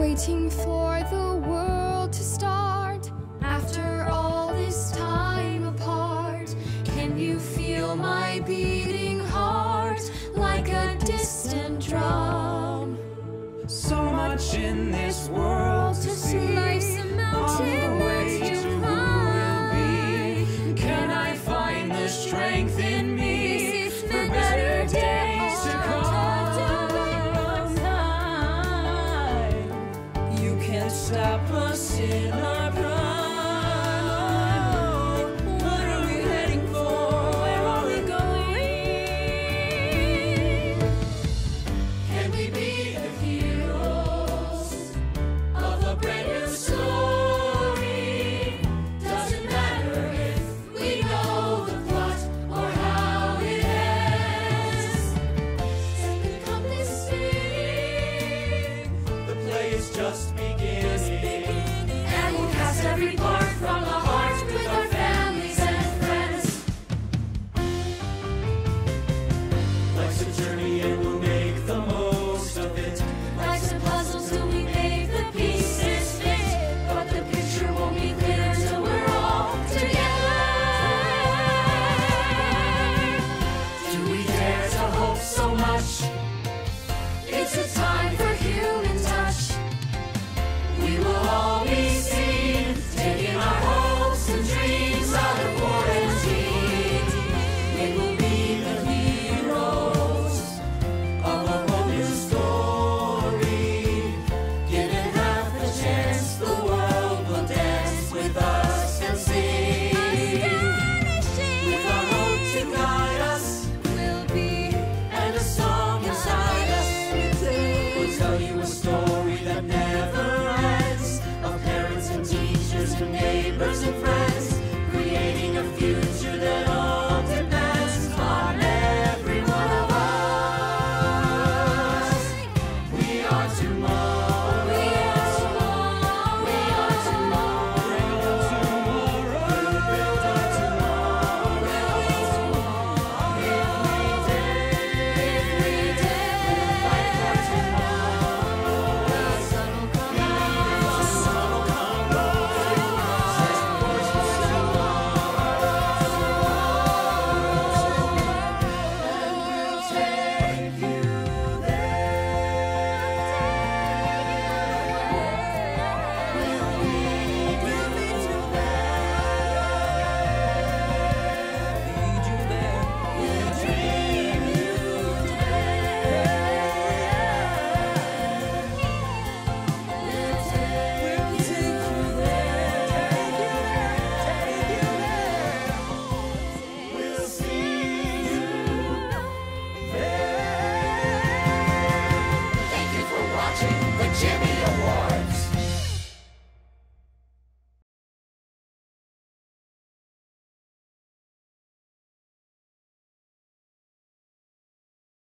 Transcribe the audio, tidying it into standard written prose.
waiting for the world to start. After all this time apart, can you feel my beating heart like a distant drum? So much in this world to see. Life's a mountain way that you to who we'll be. Can I find the strength in me for better days to come? You can't stop us in our prime. What are we heading for? Where are we going? Can we be the heroes of a brand new story? Doesn't matter if we know the plot or how it ends. And we come this evening, the play is just beginning.